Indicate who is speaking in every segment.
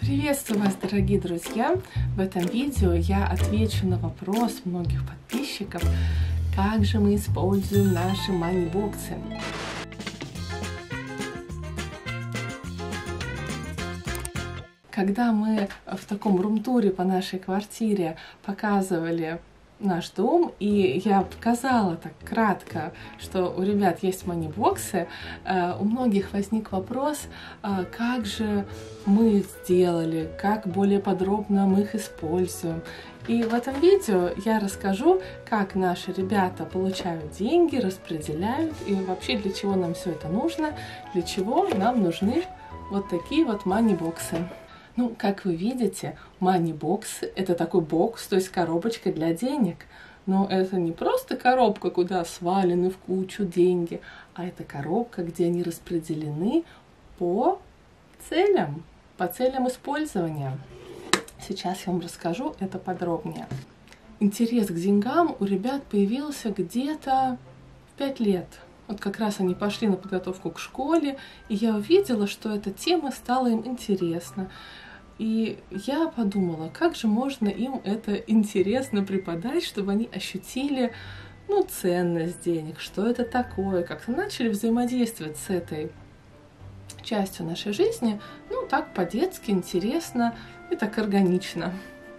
Speaker 1: Приветствую вас, дорогие друзья! В этом видео я отвечу на вопрос многих подписчиков, как же мы используем наши манибоксы. Когда мы в таком рум-туре по нашей квартире показывали наш дом, и я показала так кратко, что у ребят есть манибоксы, у многих возник вопрос, как же мы сделали, как более подробно мы их используем. И в этом видео я расскажу, как наши ребята получают деньги, распределяют, и вообще для чего нам все это нужно, для чего нам нужны вот такие вот манибоксы. Ну, как вы видите, манибокс — это такой бокс, то есть коробочка для денег. Но это не просто коробка, куда свалены в кучу деньги, а это коробка, где они распределены по целям использования. Сейчас я вам расскажу это подробнее. Интерес к деньгам у ребят появился где-то в 5 лет. Вот как раз они пошли на подготовку к школе, и я увидела, что эта тема стала им интересна. И я подумала, как же можно им это интересно преподать, чтобы они ощутили, ценность денег, что это такое, как-то начали взаимодействовать с этой частью нашей жизни, так по-детски, интересно и так органично.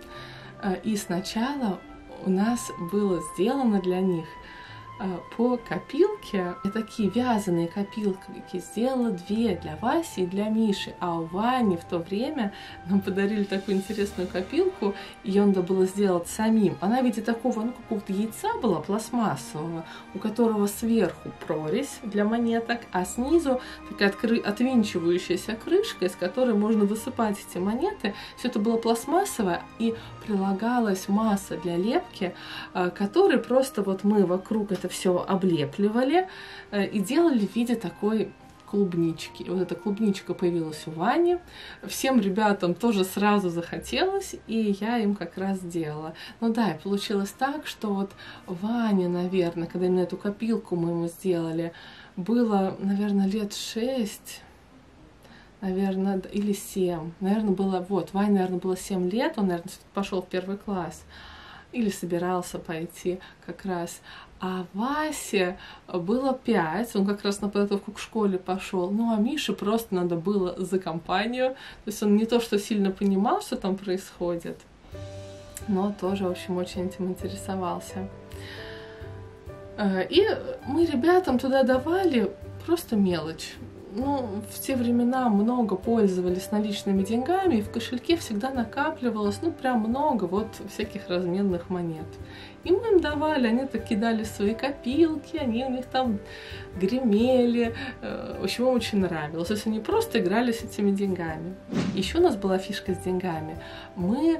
Speaker 1: И сначала у нас было сделано для них по копилке, и такие вязаные копилки сделала 2 для Васи и для Миши, а у Вани в то время нам подарили такую интересную копилку, ее надо было сделать самим. Она в виде такого, какого-то яйца была пластмассового, у которого сверху прорезь для монеток, а снизу такая отвинчивающаяся крышка, из которой можно высыпать эти монеты. Все это было пластмассовое, и прилагалась масса для лепки, которой просто мы вокруг это все облепливали и делали в виде такой клубнички. И вот эта клубничка появилась у Вани. Всем ребятам тоже сразу захотелось, и я им как раз сделала. И получилось так, что Ване, наверное, когда именно эту копилку мы ему сделали, было, наверное, лет 6, наверное, или 7. Наверное, было, Ване, наверное, было 7 лет, он, наверное, пошел в 1 класс. Или собирался пойти как раз. А Васе было 5, он как раз на подготовку к школе пошел. А Мише просто надо было за компанию. То есть он не то, что сильно понимал, что там происходит, но тоже, в общем, очень этим интересовался. И мы ребятам туда давали просто мелочь. В те времена много пользовались наличными деньгами, и в кошельке всегда накапливалось, прям много всяких разменных монет. И мы им давали, они так кидали свои копилки, они у них там гремели, в общем, им очень нравилось. То есть они просто играли с этими деньгами. Еще у нас была фишка с деньгами. Мы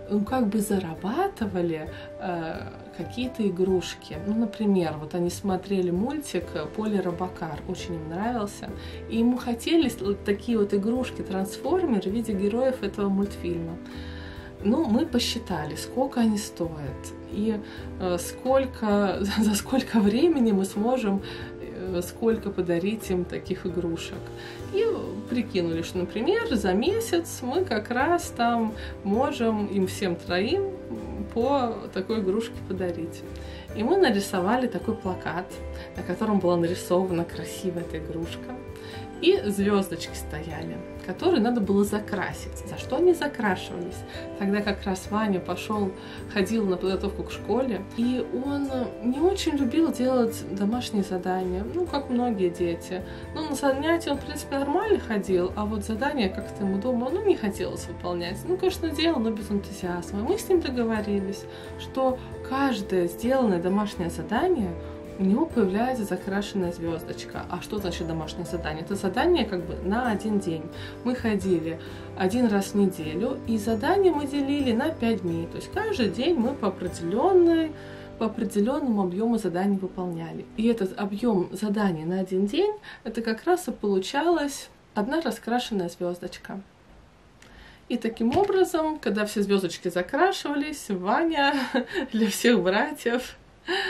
Speaker 1: зарабатывали какие-то игрушки. Например, они смотрели мультик «Полли Робокар», очень им нравился, и ему хотелись такие игрушки, трансформеры в виде героев этого мультфильма. Мы посчитали, сколько они стоят, и за сколько времени мы сможем сколько подарить им таких игрушек. И прикинули, что, например, за месяц мы как раз там можем им всем 3 по такой игрушке подарить. И мы нарисовали такой плакат, на котором была нарисована красивая эта игрушка. И звездочки стояли, которые надо было закрасить. За что они закрашивались? Тогда как раз Ваня ходил на подготовку к школе, и он не очень любил делать домашние задания, как многие дети. На занятия он, в принципе, нормально ходил, а задания как-то ему дома, не хотелось выполнять. Конечно, делал, но без энтузиазма. Мы с ним договорились, что каждое сделанное домашнее задание у него появляется закрашенная звездочка. А что значит домашнее задание? Это задание на 1 день. Мы ходили 1 раз в неделю, и задание мы делили на 5 дней. То есть каждый день мы по определенному объему заданий выполняли. И этот объем заданий на 1 день, это как раз и получалась 1 раскрашенная звездочка. И таким образом, когда все звездочки закрашивались, Ваня для всех братьев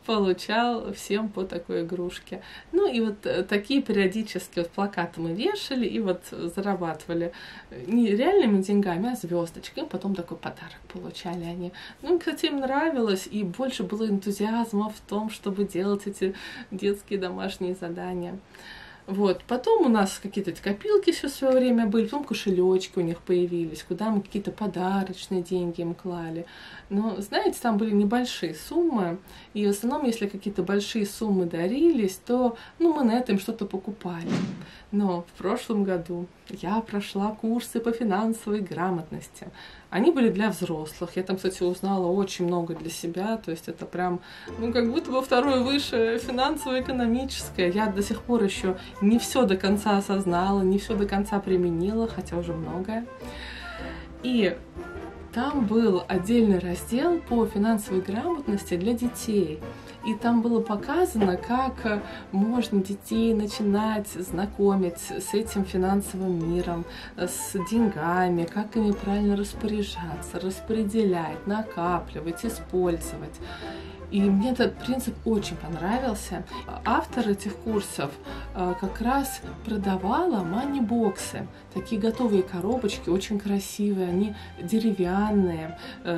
Speaker 1: получал всем по такой игрушке. Ну и вот такие периодически вот плакаты мы вешали и вот зарабатывали не реальными деньгами, а звездочками. Потом такой подарок получали они. Ну, кстати, им нравилось, и больше было энтузиазма в том, чтобы делать эти детские домашние задания. Вот. Потом у нас какие-то копилки все в свое время были, потом кошелечки у них появились, куда мы какие-то подарочные деньги им клали. Но, знаете, там были небольшие суммы, и в основном, если какие-то большие суммы дарились, то мы на этом что-то покупали. Но в прошлом году я прошла курсы по финансовой грамотности. Они были для взрослых. Я там, кстати, узнала очень много для себя. То есть это прям, как будто бы второе высшее финансово-экономическое. Я до сих пор еще не все до конца осознала, не все до конца применила, хотя уже многое. И там был отдельный раздел по финансовой грамотности для детей. И там было показано, как можно детей начинать знакомить с этим финансовым миром, с деньгами, как ими правильно распоряжаться, распределять, накапливать, использовать. И мне этот принцип очень понравился. Автор этих курсов как раз продавала манибоксы. Такие готовые коробочки, очень красивые, они деревянные,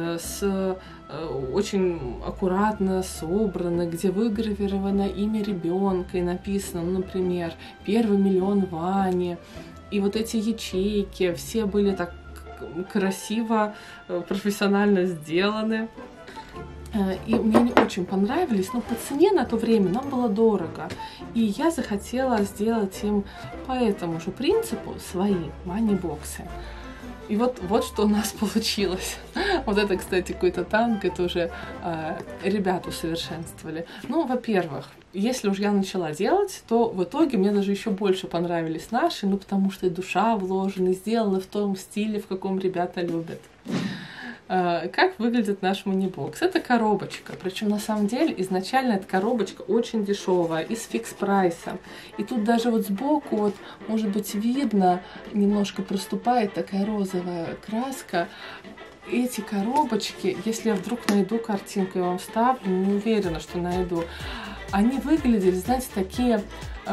Speaker 1: очень аккуратно собраны, где выгравировано имя ребенка и написано, например, «Первый миллион Вани». И вот эти ячейки все были так красиво, профессионально сделаны. И мне они очень понравились, но по цене на то время нам было дорого. И я захотела сделать им по этому же принципу свои манибоксы. И вот что у нас получилось. Вот это, кстати, какой-то танк, это уже ребят усовершенствовали. Ну, во-первых, если уж я начала делать, то в итоге мне даже еще больше понравились наши, потому что и душа вложена, и сделаны в том стиле, в каком ребята любят. Как выглядит наш манибокс? Это коробочка, причем на самом деле изначально эта коробочка очень дешевая, из фикс-прайса. И тут даже вот сбоку, вот, может быть, видно, немножко проступает такая розовая краска. Эти коробочки, если я вдруг найду картинку, я вам вставлю, не уверена, что найду, они выглядели, знаете, такие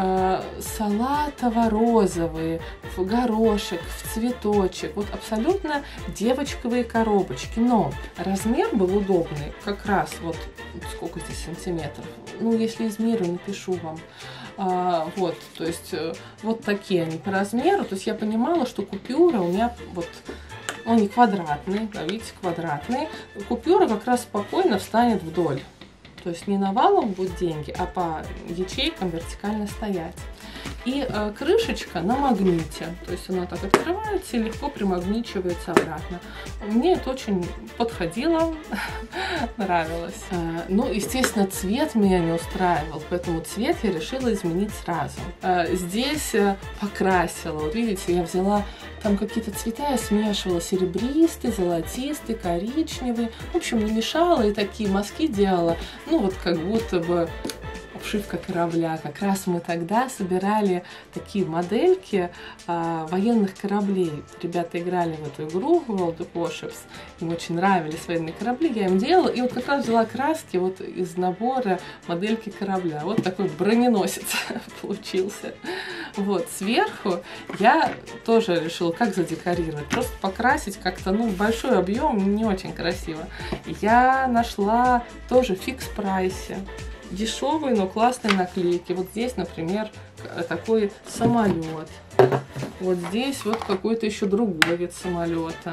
Speaker 1: салатово-розовые, в горошек, в цветочек. Вот абсолютно девочковые коробочки. Но размер был удобный, как раз вот сколько здесь сантиметров. Если измерю, напишу вам. Вот, то есть вот такие они по размеру. То есть я понимала, что купюра у меня вот... Он не квадратный, да, видите, квадратный. Купюра как раз спокойно встанет вдоль. То есть не навалом будут деньги, а по ячейкам вертикально стоять. И крышечка на магните, то есть она так открывается и легко примагничивается обратно. Мне это очень подходило, нравилось. Естественно, цвет меня не устраивал, поэтому цвет я решила изменить сразу. Здесь покрасила, вот видите, я взяла там какие-то цвета, я смешивала серебристый, золотистый, коричневый. В общем, намешала и такие мазки делала, вот как будто бы обшивка корабля. Как раз мы тогда собирали такие модельки военных кораблей. Ребята играли в эту игру World of Warships. Им очень нравились военные корабли. Я им делала. И вот как раз взяла краски вот из набора модельки корабля. Вот такой броненосец получился. Вот сверху я тоже решила, как задекорировать. Просто покрасить как-то, большой объем, не очень красиво. Я нашла тоже в фикс-прайсе дешевые, но классные наклейки. Вот здесь, например, такой самолет. Вот здесь вот какой-то еще другой вид самолета.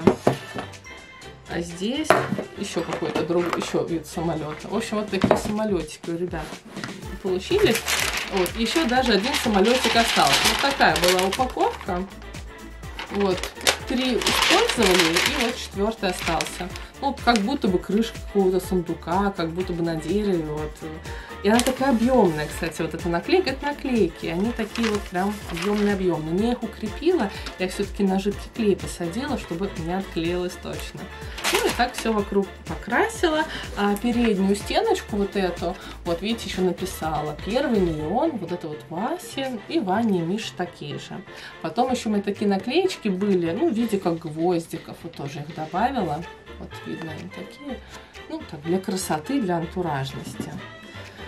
Speaker 1: А здесь еще какой-то еще вид самолета. В общем, вот такие самолетики у ребят получились. Вот, еще даже один самолетик остался. Вот такая была упаковка. Вот, 3 использовали, и вот 4-й остался. Как будто бы крышка какого-то сундука, как будто бы на дереве. Вот. И она такая объемная, кстати, вот эта наклейка, это наклейки. Они такие вот прям объемные. Но я их укрепила, я все-таки на жидкий клей посадила, чтобы не отклеилось точно. И так все вокруг покрасила. А переднюю стеночку вот эту, вот видите, еще написала: 1 миллион, вот это вот Вася и Ваня и Миша такие же. Потом еще у меня такие наклеечки были, в виде как гвоздиков, вот тоже их добавила. Вот видно они такие, так, для красоты, для антуражности.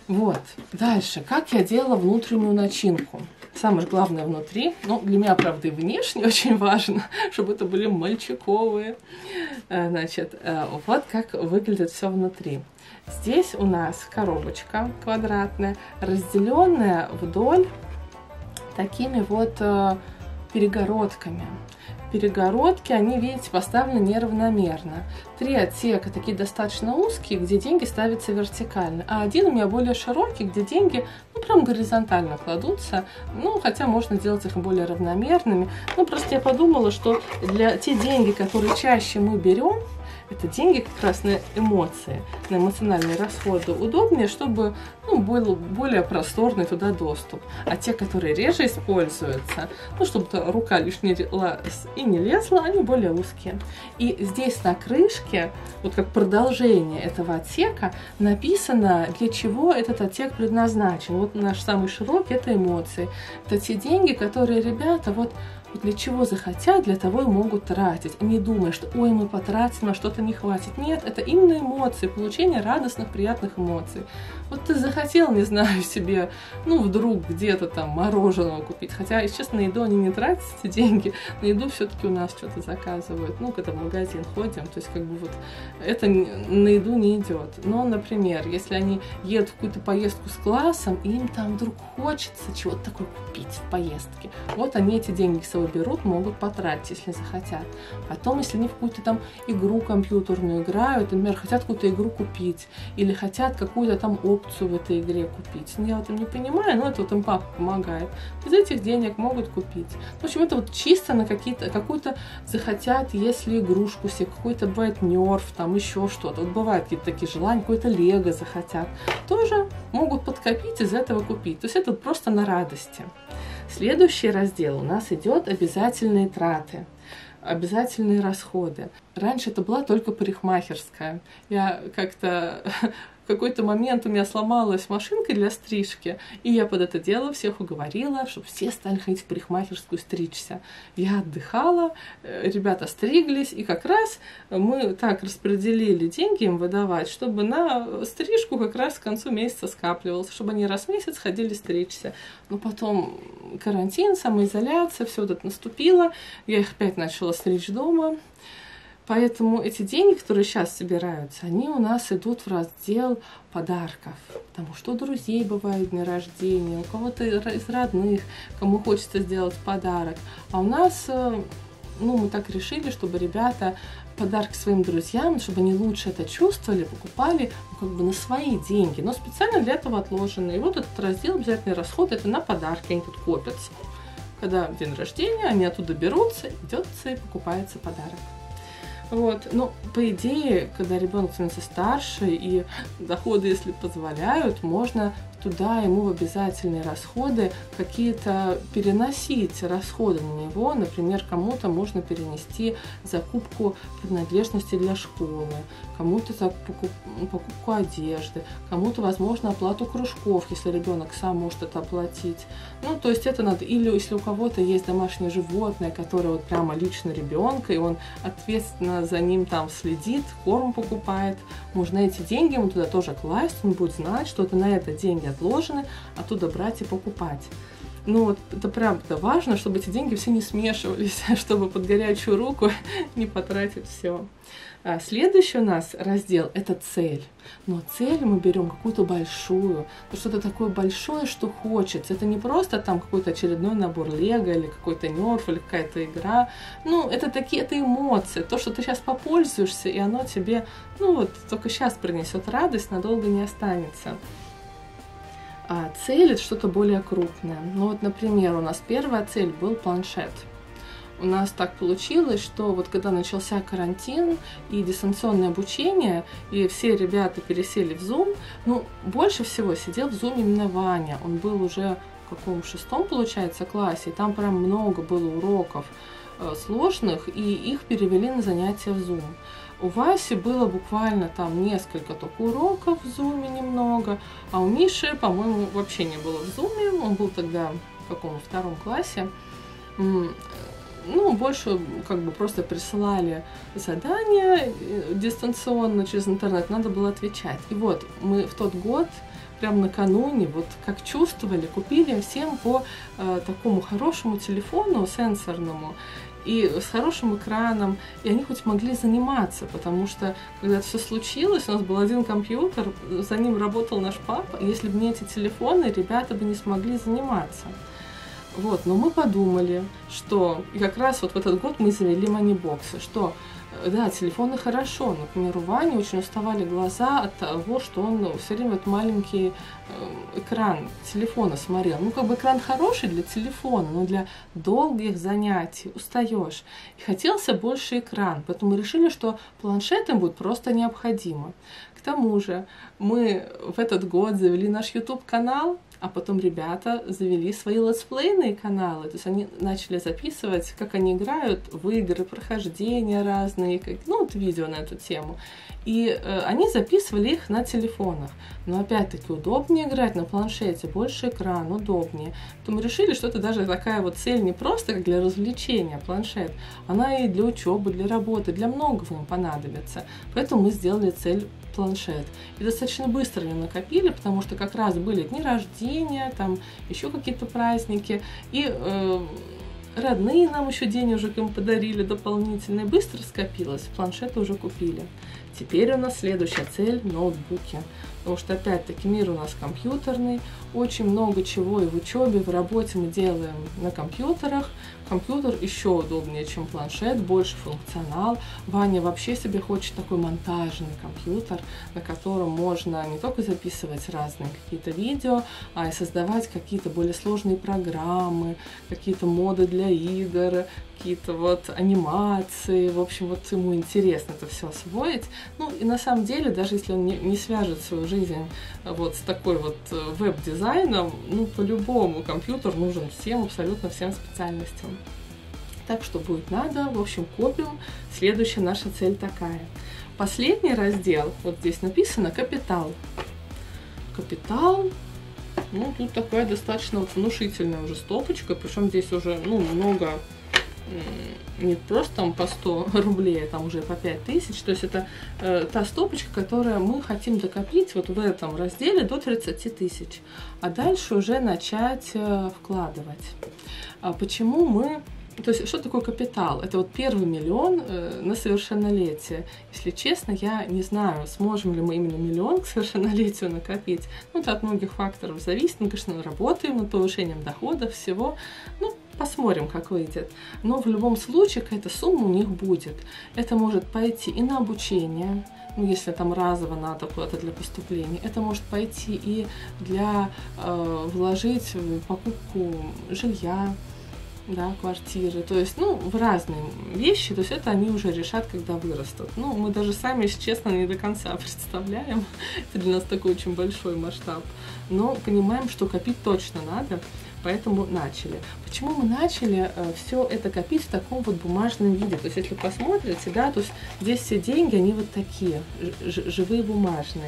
Speaker 1: Вот, дальше, как я делала внутреннюю начинку. Самое главное внутри, ну, для меня, правда, и внешне очень важно, чтобы это были мальчиковые. Значит, вот как выглядит все внутри. Здесь у нас коробочка квадратная, разделенная вдоль такими вот перегородками. Перегородки, они, видите, поставлены неравномерно. 3 отсека такие достаточно узкие, где деньги ставятся вертикально, а один у меня более широкий, где деньги, ну, прям горизонтально кладутся. Ну, хотя можно делать их более равномерными. Ну, просто я подумала, что для те деньги, которые чаще мы берем, это деньги как раз на эмоции, на эмоциональные расходы. Удобнее, чтобы, ну, был более просторный туда доступ. А те, которые реже используются, ну, чтобы рука лишняя и не лезла, они более узкие. И здесь на крышке, вот как продолжение этого отсека, написано, для чего этот отсек предназначен. Вот наш самый широкий – это эмоции. Это те деньги, которые ребята вот для чего захотят, для того и могут тратить. Не думая, что ой, мы потратим, а что-то не хватит. Нет, это именно эмоции, получение радостных, приятных эмоций. Вот ты захотел, не знаю, себе, ну, вдруг где-то там мороженого купить. Хотя, если честно, на еду они не тратят эти деньги. На еду все-таки у нас что-то заказывают. Ну, когда в магазин ходим, то есть, как бы вот, это на еду не идет. Но, например, если они едут в какую-то поездку с классом, и им там вдруг хочется чего-то такое купить в поездке, вот они эти деньги с собой берут, могут потратить, если захотят. Потом, если они в какую-то там игру компьютерную играют, например, хотят какую-то игру купить, или хотят какую-то там опцию в этой игре купить. Я в этом не понимаю, но это вот им папа помогает. Из этих денег могут купить. В общем, это вот чисто на какую-то захотят, если игрушку себе, какой-то бывает нерф, там еще что-то. Вот бывают какие-то такие желания, какое-то лего захотят. Тоже могут подкопить, из этого купить. То есть это просто на радости. Следующий раздел у нас идет обязательные траты, обязательные расходы. Раньше это была только парикмахерская. Я как-то в какой-то момент у меня сломалась машинка для стрижки, и я под это дело всех уговорила, чтобы все стали ходить в парикмахерскую стричься. Я отдыхала, ребята стриглись, и как раз мы так распределили деньги им выдавать, чтобы на стрижку как раз к концу месяца скапливалось, чтобы они раз в месяц ходили стричься. Но потом карантин, самоизоляция, все это наступило, я их опять начала стричь дома. Поэтому эти деньги, которые сейчас собираются, они у нас идут в раздел подарков. Потому что у друзей бывают дни рождения, у кого-то из родных, кому хочется сделать подарок. А у нас, ну, мы так решили, чтобы ребята подарки своим друзьям, чтобы они лучше это чувствовали, покупали, ну, как бы на свои деньги, но специально для этого отложенные. И вот этот раздел обязательные расходы, это на подарки, они тут копятся. Когда день рождения, они оттуда берутся, идется и покупается подарок. Вот, ну, по идее, когда ребенок становится старше и доходы, если позволяют, можно туда ему в обязательные расходы какие-то переносить расходы на него. Например, кому-то можно перенести закупку принадлежностей для школы, кому-то покупку одежды, кому-то, возможно, оплату кружков, если ребенок сам может это оплатить. Ну, то есть это надо, или если у кого-то есть домашнее животное, которое вот прямо лично ребенка, и он ответственно за ним там следит, корм покупает, можно эти деньги ему туда тоже класть, он будет знать, что это на это деньги отложены, оттуда брать и покупать. Ну вот это правда важно, чтобы эти деньги все не смешивались, чтобы под горячую руку не потратить все. Следующий у нас раздел – это цель. Но цель мы берем какую-то большую, что-то такое большое, что хочется. Это не просто там какой-то очередной набор лего или какой-то нерф или какая-то игра. Ну, это это эмоции, то, что ты сейчас попользуешься, и оно тебе, ну вот, только сейчас принесет радость, надолго не останется. А цель – это что-то более крупное. Ну вот, например, у нас первая цель был планшет. У нас так получилось, что вот когда начался карантин и дистанционное обучение, и все ребята пересели в Zoom, ну, больше всего сидел в Zoom именно Ваня. Он был уже в каком 6-м, получается, классе, и там прям много было уроков сложных, и их перевели на занятия в Zoom. У Васи было буквально там несколько только уроков в Zoom немного, а у Миши, по-моему, вообще не было в Zoom, он был тогда в каком 2-м классе. Ну, больше как бы просто присылали задания дистанционно через интернет, надо было отвечать. И вот мы в тот год прям накануне, вот как чувствовали, купили им всем по такому хорошему телефону сенсорному, и с хорошим экраном, и они хоть могли заниматься, потому что, когда это все случилось, у нас был один компьютер, за ним работал наш папа, и если бы не эти телефоны, ребята бы не смогли заниматься. Вот, но мы подумали, что и как раз вот в этот год мы завели манибоксы, что да, телефоны хорошо, например, у Вани очень уставали глаза от того, что он все время вот маленький экран телефона смотрел. Ну, как бы экран хороший для телефона, но для долгих занятий устаешь. И хотелся больше экран, поэтому мы решили, что планшет им будет просто необходимо. К тому же мы в этот год завели наш YouTube-канал, а потом ребята завели свои летсплейные каналы, то есть они начали записывать, как они играют в игры, прохождения разные, ну вот видео на эту тему. И они записывали их на телефонах. Но опять-таки удобнее играть на планшете, больше экран, удобнее. То мы решили, что это даже такая вот цель не просто как для развлечения, планшет, она и для учебы, для работы, для многого им понадобится. Поэтому мы сделали цель планшет. И достаточно быстро ее накопили, потому что как раз были дни рождения, там еще какие-то праздники, и родные нам еще денежек им подарили дополнительные. Быстро скопилось, планшеты уже купили. Теперь у нас следующая цель – ноутбуки. Потому что, опять-таки, мир у нас компьютерный, очень много чего и в учебе, в работе мы делаем на компьютерах. Компьютер еще удобнее, чем планшет, больше функционал. Ваня вообще себе хочет такой монтажный компьютер, на котором можно не только записывать разные какие-то видео, а и создавать какие-то более сложные программы, какие-то моды для игр, какие-то вот анимации. В общем, вот ему интересно это все освоить. Ну и на самом деле, даже если он не свяжет свою жизнь вот с такой вот веб-дизайном, ну по-любому компьютер нужен всем, абсолютно всем специальностям. Так что будет надо, в общем, копим. Следующая наша цель такая. Последний раздел, вот здесь написано «Капитал». Капитал, ну тут такая достаточно вот внушительная уже стопочка, причем здесь уже, ну, много, не просто там по 100 рублей, а там уже по 5000, то есть это та стопочка, которую мы хотим докопить вот в этом разделе до 30 тысяч, а дальше уже начать вкладывать. Почему мы... То есть, что такое капитал? Это вот первый миллион на совершеннолетие. Если честно, я не знаю, сможем ли мы именно миллион к совершеннолетию накопить. Ну, это от многих факторов зависит. Мы, конечно, работаем над повышением дохода, всего. Ну, посмотрим, как выйдет. Но в любом случае какая-то сумма у них будет. Это может пойти и на обучение, ну, если там разово надо куда-то для поступления. Это может пойти и для вложить в покупку жилья, да, квартиры, то есть, ну, в разные вещи, то есть это они уже решат, когда вырастут. Ну, мы даже сами, если честно, не до конца представляем, это для нас такой очень большой масштаб, но понимаем, что копить точно надо, поэтому начали. Почему мы начали все это копить в таком вот бумажном виде? То есть, если посмотрите, да, то есть здесь все деньги, они вот такие, живые, бумажные.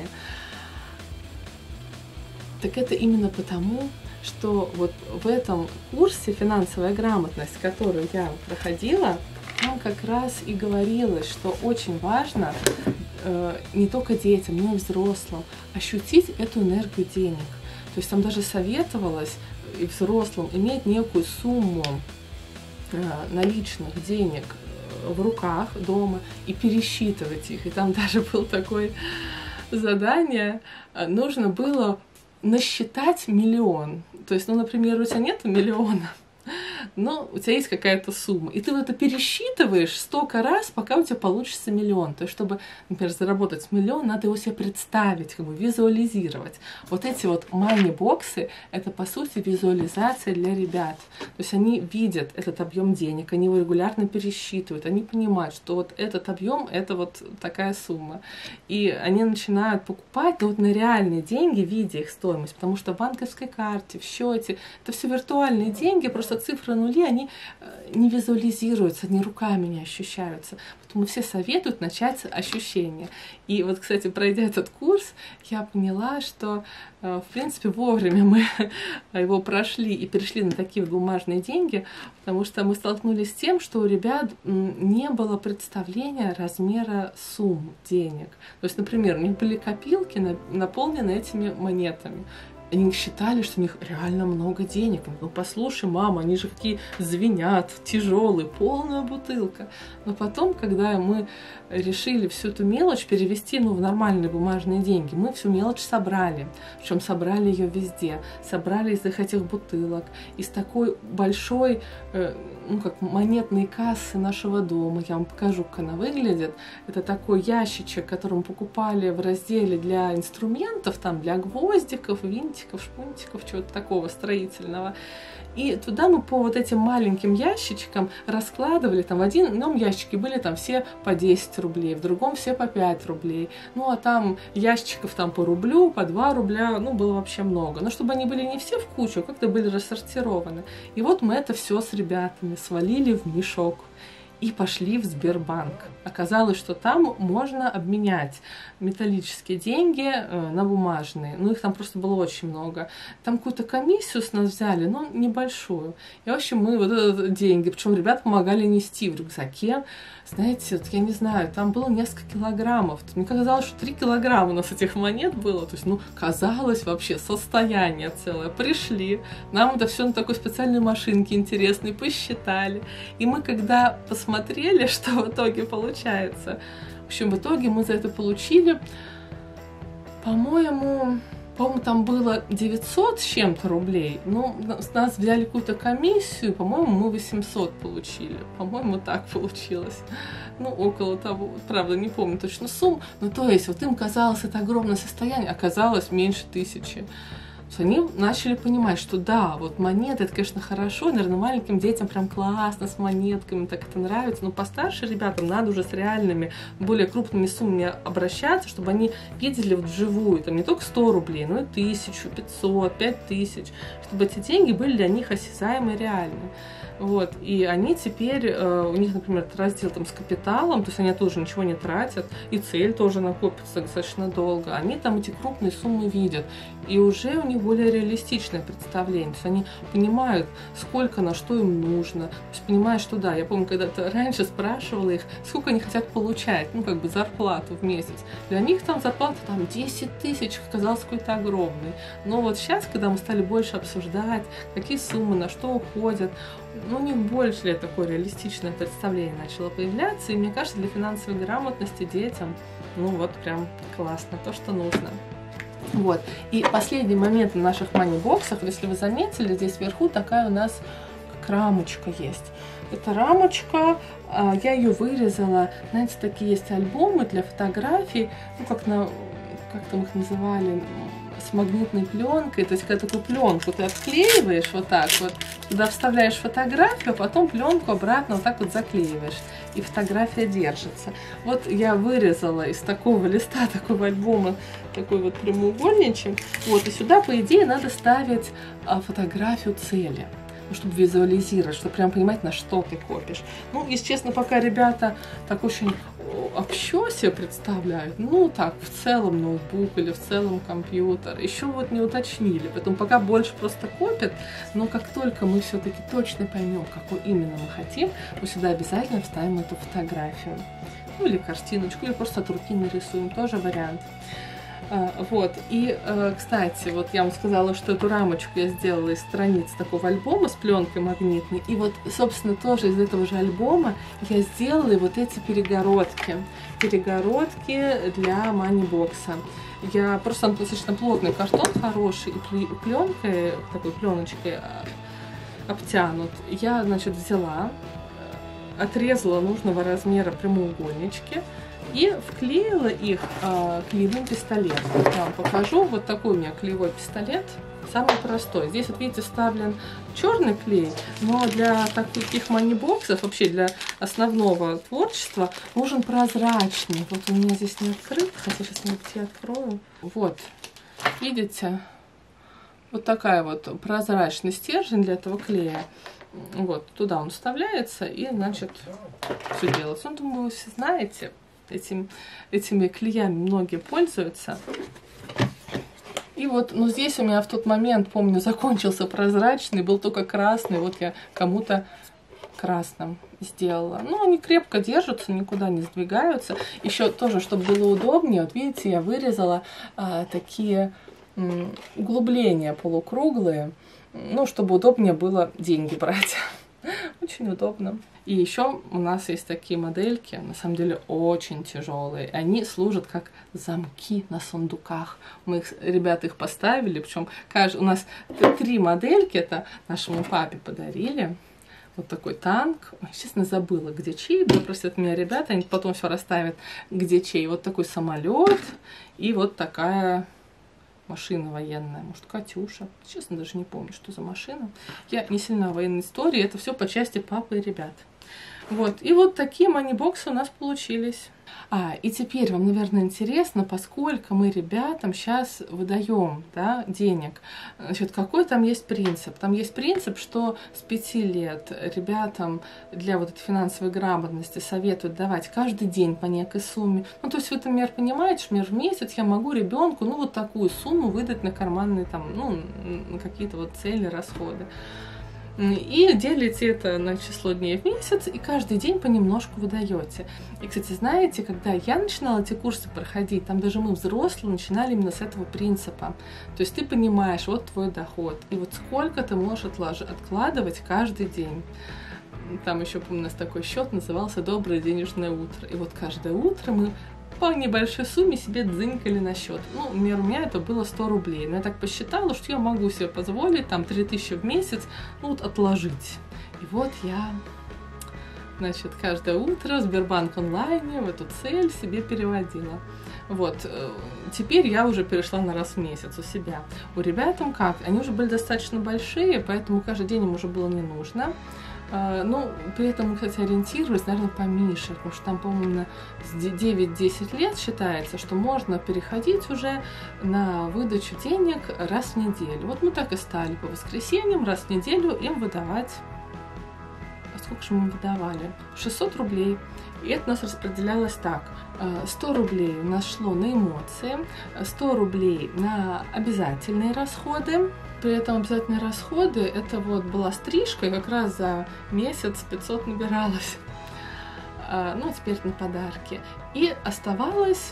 Speaker 1: Так это именно потому, что вот в этом курсе «Финансовая грамотность», который я проходила, там как раз и говорилось, что очень важно не только детям, но и взрослым ощутить эту энергию денег. То есть там даже советовалось и взрослым иметь некую сумму наличных денег в руках дома и пересчитывать их. И там даже было такое задание, нужно было насчитать миллион. То есть, ну, например, у тебя нет миллиона, но у тебя есть какая-то сумма, и ты вот это пересчитываешь столько раз, пока у тебя получится миллион. То есть, чтобы, например, заработать миллион, надо его себе представить, как бы визуализировать. Вот эти вот мани-боксы — это, по сути, визуализация для ребят. То есть они видят этот объем денег, они его регулярно пересчитывают, они понимают, что вот этот объем — это вот такая сумма. И они начинают покупать, ну, вот на реальные деньги, видя их стоимость, потому что в банковской карте, в счете — это все виртуальные деньги, просто цифры нули, они не визуализируются, они руками не ощущаются. Поэтому все советуют начать с ощущения. И вот, кстати, пройдя этот курс, я поняла, что, в принципе, вовремя мы его прошли и перешли на такие бумажные деньги, потому что мы столкнулись с тем, что у ребят не было представления размера сумм денег. То есть, например, у них были копилки, наполнены этими монетами. Они считали, что у них реально много денег. Ну, послушай, мама, они же какие звенят, тяжелые, полная бутылка. Но потом, когда мы решили всю эту мелочь перевести в нормальные бумажные деньги, мы всю мелочь собрали. Причем собрали ее везде. Собрали из этих бутылок, из такой большой, как монетной кассы нашего дома. Я вам покажу, как она выглядит. Это такой ящичек, который мы покупали в разделе для инструментов, там для гвоздиков, винтиков, шпунтиков, чего-то такого строительного. И туда мы по вот этим маленьким ящичкам раскладывали, там в одном ящике были там все по 10 рублей, в другом все по 5 рублей. Ну, а там ящиков там по рублю, по 2 рубля, было вообще много. Но чтобы они были не все в кучу, а как-то были рассортированы. И вот мы это все с ребятами свалили в мешок и пошли в Сбербанк. Оказалось, что там можно обменять металлические деньги на бумажные. Их там просто было очень много. Там какую-то комиссию с нас взяли, но небольшую. И, в общем, мы вот эти деньги, причем ребята помогали нести в рюкзаке. Знаете, я не знаю, там было несколько килограммов. Мне казалось, что 3 килограмма у нас этих монет было. То есть, казалось вообще состояние целое. Пришли, нам это все на такой специальной машинке интересной посчитали. И мы, когда посмотрели, что в итоге получается, в общем, в итоге мы за это получили, по-моему, там было 900 с чем-то рублей, но с нас взяли какую-то комиссию, по-моему, мы 800 получили. По-моему, так получилось. Около того, правда, не помню точно сумму. То есть, вот им казалось это огромное состояние, оказалось меньше 1000. Они начали понимать, что да, вот монеты, это, конечно, хорошо, наверное, маленьким детям прям классно с монетками, так это нравится, но постарше ребятам надо уже с реальными, более крупными суммами обращаться, чтобы они видели вживую, там не только 100 рублей, но и 1000, 500, 5000, чтобы эти деньги были для них осязаемые, реальные. Вот, и они теперь, у них, например, этот раздел там с капиталом, то есть они тоже ничего не тратят, и цель тоже накопится достаточно долго. Они там эти крупные суммы видят, и уже у них более реалистичное представление. То есть они понимают, сколько на что им нужно. То есть понимают, что да, я помню, когда-то раньше спрашивала их, сколько они хотят получать, зарплату в месяц. Для них там зарплата 10 тысяч казалось какой-то огромной. Но вот сейчас, когда мы стали больше обсуждать, какие суммы, на что уходят, у них больше такое реалистичное представление начало появляться, и мне кажется, для финансовой грамотности детям, прям классно, то, что нужно. Вот, и последний момент на наших манибоксах, если вы заметили, здесь вверху такая у нас как рамочка есть. Эта рамочка, я ее вырезала, знаете, такие есть альбомы для фотографий, как там их называли, с магнитной пленкой, то есть когда такую пленку ты отклеиваешь вот так вот, туда вставляешь фотографию, а потом пленку обратно вот так вот заклеиваешь, и фотография держится. Вот я вырезала из такого листа, такого альбома, такой вот прямоугольничек, вот, и сюда, по идее, надо ставить фотографию цели, чтобы визуализировать, чтобы прям понимать, на что ты копишь. Если честно, пока ребята так очень общо себе представляют, так, в целом ноутбук или в целом компьютер, еще не уточнили, поэтому пока больше просто копят, но как только мы все-таки точно поймем, какой именно мы хотим, мы сюда обязательно вставим эту фотографию, или картиночку, или просто от руки нарисуем, тоже вариант. Вот, и, кстати, вот я вам сказала, что эту рамочку я сделала из страниц такого альбома с пленкой магнитной, и вот, собственно, тоже из этого же альбома я сделала вот эти перегородки для манибокса. Я просто достаточно плотный картон, хороший, и пленкой, такой пленочкой обтянут. Я, взяла, отрезала нужного размера прямоугольнички и вклеила их клеевым пистолетом. Я вам покажу. Вот такой у меня клеевой пистолет. Самый простой. Здесь, вот видите, вставлен черный клей, но для таких манибоксов, вообще для основного творчества, нужен прозрачный. Вот у меня здесь не открыт, хотя сейчас я открою. Вот, видите? Вот такая вот прозрачный стержень для этого клея. Вот, туда он вставляется и, значит, все делается. Ну, думаю, вы все знаете, этими клеями многие пользуются. И вот, ну, здесь у меня в тот момент, помню, закончился прозрачный, был только красный. Вот я кому-то красным сделала. Ну, они крепко держатся, никуда не сдвигаются. Еще тоже, чтобы было удобнее, вот видите, я вырезала такие углубления полукруглые, ну, чтобы удобнее было деньги брать. Очень удобно. И еще у нас есть такие модельки, на самом деле очень тяжелые. Они служат как замки на сундуках. Мы ребята их поставили, причем у нас 3 модельки, это нашему папе подарили. Вот такой танк. Ой, честно, забыла, где чей. Да, простят меня ребята, они потом все расставят, где чей. Вот такой самолет и вот такая машина военная. Может, Катюша. Честно, даже не помню, что за машина. Я не сильна в военной истории. Это все по части папы и ребят. Вот. И вот такие манибоксы у нас получились. И теперь вам, наверное, интересно, поскольку мы ребятам сейчас выдаем, да, денег, значит, какой там есть принцип? Там есть принцип, что с 5 лет ребятам для вот этой финансовой грамотности советуют давать каждый день по некой сумме. Ну, то есть вы, например, понимаете, что, например, в месяц я могу ребенку, ну, вот такую сумму выдать на карманные, там, ну, на какие-то вот цели, расходы. И делите это на число дней в месяц, и каждый день понемножку выдаете. И, кстати, знаете, когда я начинала эти курсы проходить, там даже мы, взрослые, начинали именно с этого принципа. То есть ты понимаешь, вот твой доход, и вот сколько ты можешь откладывать каждый день. Там еще, помню, у нас такой счет назывался «Доброе денежное утро». И вот каждое утро мы по небольшой сумме себе дзынькали на счет. Ну, например, у меня это было 100 рублей. Но я так посчитала, что я могу себе позволить там 3000 в месяц, ну, вот отложить. И вот я, значит, каждое утро в Сбербанк онлайне в эту цель себе переводила. Вот, теперь я уже перешла на раз в месяц у себя. У ребятам как? Они уже были достаточно большие, поэтому каждый день им уже было не нужно. Ну, при этом, кстати, ориентируюсь, наверное, поменьше, потому что там, по-моему, 9-10 лет считается, что можно переходить уже на выдачу денег раз в неделю. Вот мы так и стали по воскресеньям раз в неделю им выдавать. Сколько же мы выдавали? 600 рублей. И это у нас распределялось так. 100 рублей у нас шло на эмоции, 100 рублей на обязательные расходы. При этом обязательные расходы, это вот была стрижка, и как раз за месяц 500 набиралось. Ну, теперь на подарки. И оставалось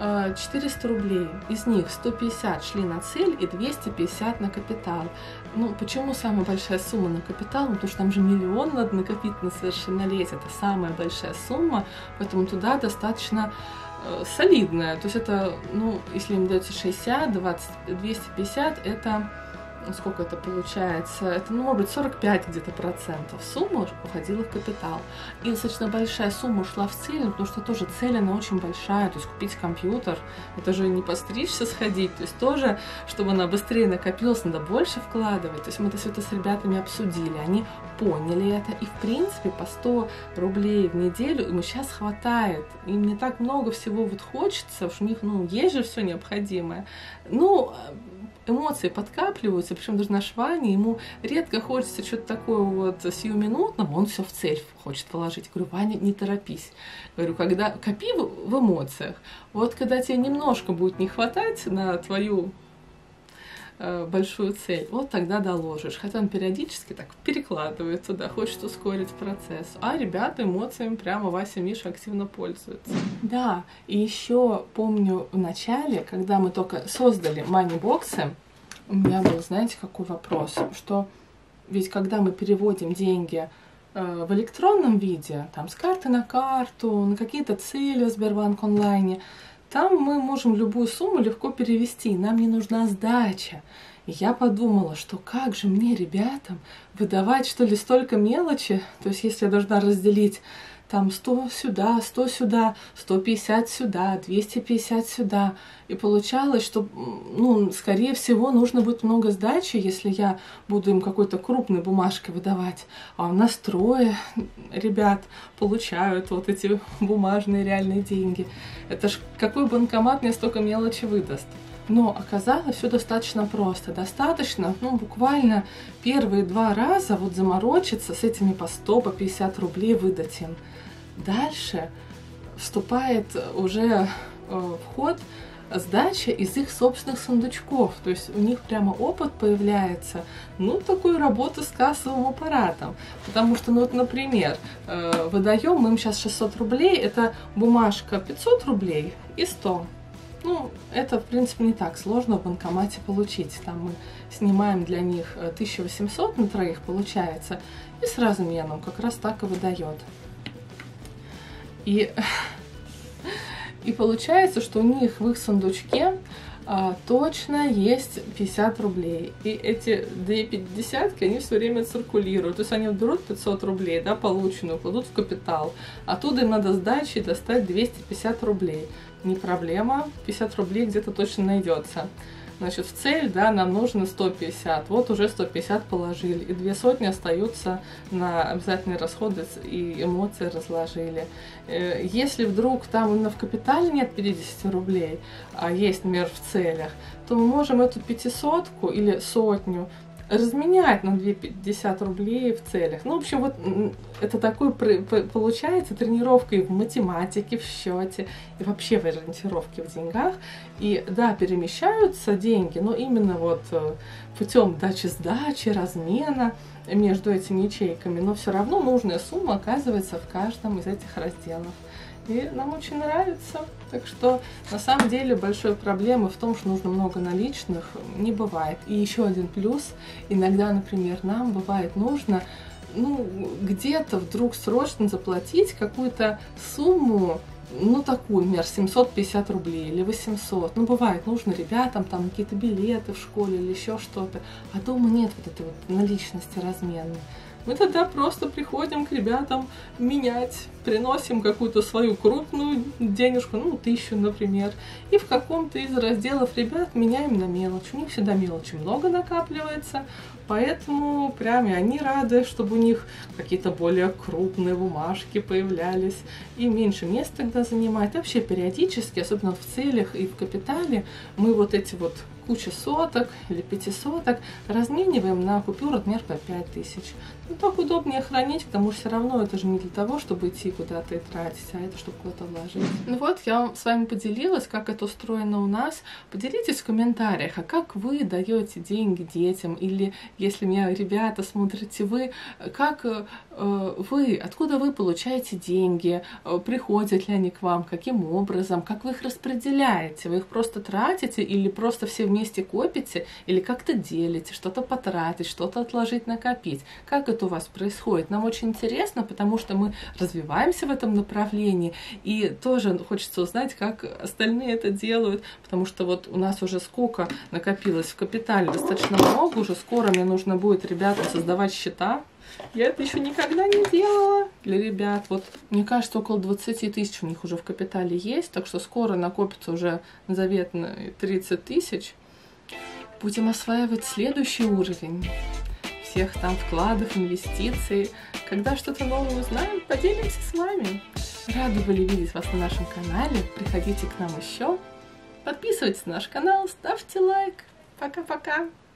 Speaker 1: 400 рублей. Из них 150 шли на цель и 250 на капитал. Ну, почему самая большая сумма на капитал? Ну, потому что там же 1 000 000 надо накопить на совершеннолетие. Это самая большая сумма, поэтому туда достаточно солидная. То есть это, ну, если им дается 60, 20, 250, это... Сколько это получается? Это, ну, может быть, 45 где-то процентов суммы уходила в капитал. И достаточно большая сумма ушла в цель, потому что тоже цель, она очень большая. То есть купить компьютер, это же не постричься, сходить. То есть тоже, чтобы она быстрее накопилась, надо больше вкладывать. То есть мы это все это с ребятами обсудили. Они поняли это. И, в принципе, по 100 рублей в неделю им сейчас хватает. Им не так много всего вот хочется, потому что у них, ну, есть же все необходимое. Ну, эмоции подкапливаются, причем даже наш Ваня, ему редко хочется что-то такое вот сиюминутного, он все в цель хочет положить. Говорю, Ваня, не торопись. Говорю, когда копи в эмоциях, вот когда тебе немножко будет не хватать на твою большую цель, вот тогда доложишь. Хотя он периодически так перекладывает туда, хочет ускорить процесс. А ребята эмоциями прямо Вася, Миша активно пользуются. Да, и еще помню в начале, когда мы только создали манибоксы, у меня был, знаете, какой вопрос, что ведь когда мы переводим деньги в электронном виде, там с карты на карту, на какие-то цели в Сбербанк онлайне, там мы можем любую сумму легко перевести, нам не нужна сдача. И я подумала, что как же мне, ребятам, выдавать, что ли, столько мелочи? То есть если я должна разделить там 100 сюда, 100 сюда, 150 сюда, 250 сюда. И получалось, что, ну, скорее всего, нужно будет много сдачи, если я буду им какой-то крупной бумажкой выдавать. А у нас 3 ребят получают вот эти бумажные реальные деньги. Это ж какой банкомат мне столько мелочи выдаст? Но оказалось все достаточно просто. Достаточно, ну, буквально первые 2 раза вот заморочиться с этими по 100, по 50 рублей выдать им. Дальше вступает уже в ход сдача из их собственных сундучков. То есть у них прямо опыт появляется, ну, такой работы с кассовым аппаратом. Потому что, ну, вот, например, выдаем мы им сейчас 600 рублей, это бумажка 500 рублей и 100. Ну, это, в принципе, не так сложно в банкомате получить. Там мы снимаем для них 1800 на троих, получается, и с разменом как раз так и выдает. И получается, что у них в их сундучке точно есть 50 рублей. И эти 2,50 они все время циркулируют. То есть они берут 500 рублей, да, полученную, кладут в капитал. Оттуда им надо сдачи достать 250 рублей. Не проблема, 50 рублей где-то точно найдется. Значит, в цель, да, нам нужно 150. Вот уже 150 положили. И 200 остаются на обязательные расходы и эмоции разложили. Если вдруг там именно в капитале нет 50 рублей, а есть, например, в целях, то мы можем эту 500 или 100 разменять на 250 рублей в целях. Ну, в общем, вот это такой получается тренировка и в математике, в счете, и вообще в ориентировке в деньгах. И да, перемещаются деньги, но именно вот путем дачи-сдачи, размена между этими ячейками, но все равно нужная сумма оказывается в каждом из этих разделов. И нам очень нравится. Так что на самом деле большой проблемы в том, что нужно много наличных, не бывает. И еще один плюс. Иногда, например, нам бывает нужно, ну, где-то вдруг срочно заплатить какую-то сумму, ну, такую, например, 750 рублей или 800. Ну, бывает, нужно ребятам там какие-то билеты в школе или еще что-то. А дома нет вот этой вот наличности разменной. Мы тогда просто приходим к ребятам менять, приносим какую-то свою крупную денежку, ну, 1000, например, и в каком-то из разделов ребят меняем на мелочь. У них всегда мелочи много накапливается, поэтому прям и они рады, чтобы у них какие-то более крупные бумажки появлялись, и меньше места тогда занимает. Вообще периодически, особенно в целях и в капитале, мы вот эти вот куча соток или 500 размениваем на купюры, например, по 5000. Ну, так удобнее хранить, потому что все равно это же не для того, чтобы идти куда-то и тратить, а это чтобы куда-то вложить. Ну вот, я вам с вами поделилась, как это устроено у нас. Поделитесь в комментариях, а как вы даете деньги детям, или если меня ребята смотрите, вы, как вы, откуда вы получаете деньги, приходят ли они к вам, каким образом, как вы их распределяете, вы их просто тратите или просто все вместе копите, или как-то делите, что-то потратить, что-то отложить, накопить. Как это у вас происходит? Нам очень интересно, потому что мы развиваемся в этом направлении, и тоже хочется узнать, как остальные это делают, потому что вот у нас уже сколько накопилось в капитале, достаточно много, уже скоро мне нужно будет ребятам создавать счета. Я это еще никогда не делала для ребят. Вот, мне кажется, около 20 тысяч у них уже в капитале есть, так что скоро накопится уже заветные 30 тысяч. Будем осваивать следующий уровень всех там вкладов, инвестиций. Когда что-то новое узнаем, поделимся с вами. Рады были видеть вас на нашем канале. Приходите к нам еще. Подписывайтесь на наш канал, ставьте лайк. Пока-пока.